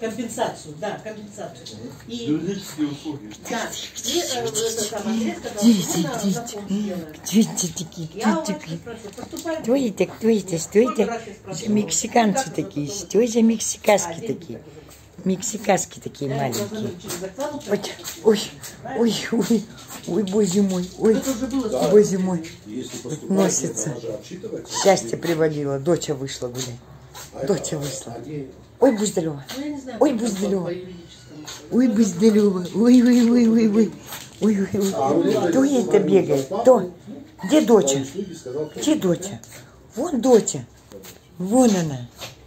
Компенсацию, да, компенсацию. И, юридические услуги. да, и это самое, на фонд сделаем. Я у вас спрошу, поступает? Кто это? Мексиканцы такие, что за мексикаски такие? Мексикаски такие маленькие. Ой, боже мой, боже мой. Носится. Счастье привалило, доча вышла гулять. Доча вышла. Ой, Буздалева. Ой, Буздалева. Ой, Буздалева. Ой. Кто это бегает? Кто? Где доча? Где доча? Вон доча. Вон она.